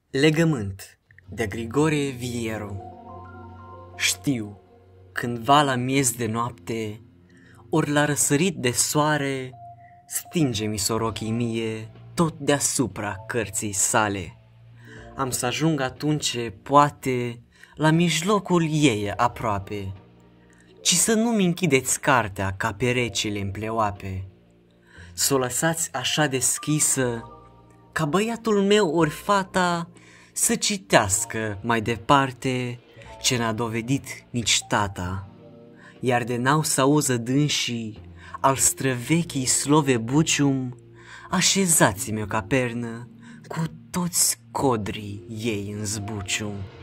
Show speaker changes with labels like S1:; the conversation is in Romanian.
S1: Legământ de Grigore Vieru. Știu, cândva la miez de noapte, ori la răsărit de soare, stinge-mi-s-or ochii mie tot deasupra cărții sale. Am să ajung atunce, poate, la mijlocul ei aproape, ci să nu-mi închideți cartea ca pe recile-mi pleoape. S-o lăsați așa deschisă, ca băiatul meu ori fata să citească mai departe ce n-a dovedit nici tata. Iar de n-au s-auză dânsii al străvechii slove bucium, așezați-mi-o ca pernă cu toți codrii ei în zbucium.